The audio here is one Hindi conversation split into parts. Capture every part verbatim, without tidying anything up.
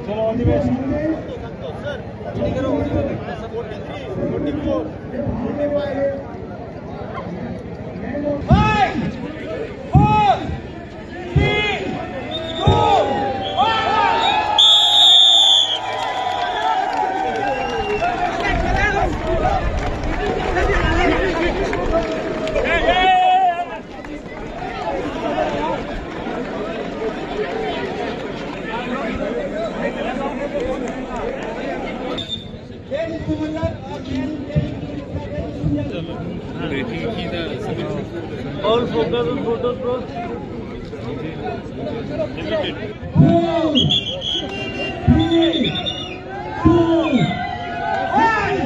चलो all the best. All focus on photos, bro. Four, three, two, one.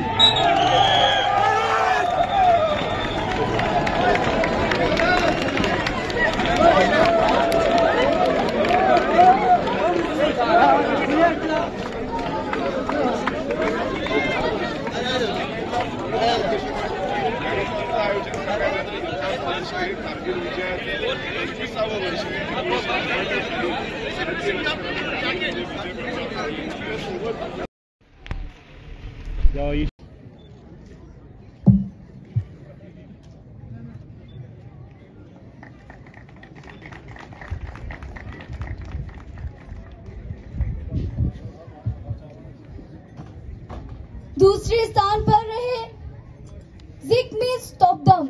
Kargil विजयाचे जाओ दूसरे स्थान पर रहे जिग्मी स्टॉपदम।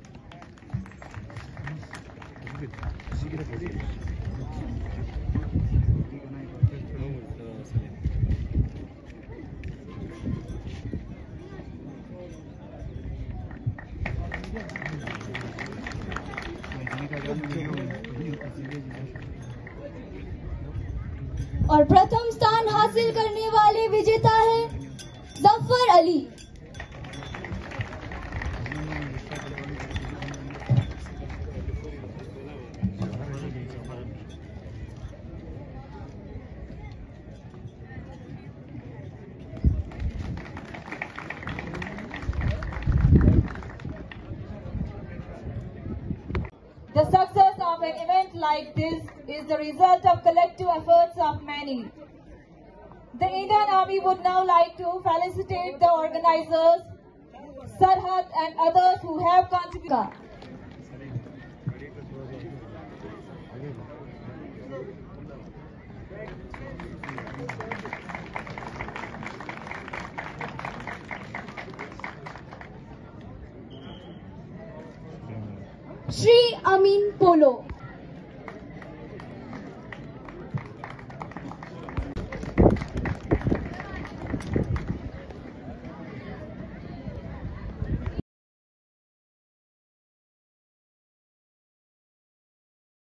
और प्रथम स्थान हासिल करने वाले विजेता है Zafar Ali. The success of an event like this is the result of collective efforts of many. The Indian Army would now like to felicitate the organizers, Sarhad and others who have contributed. Shri Amin polo.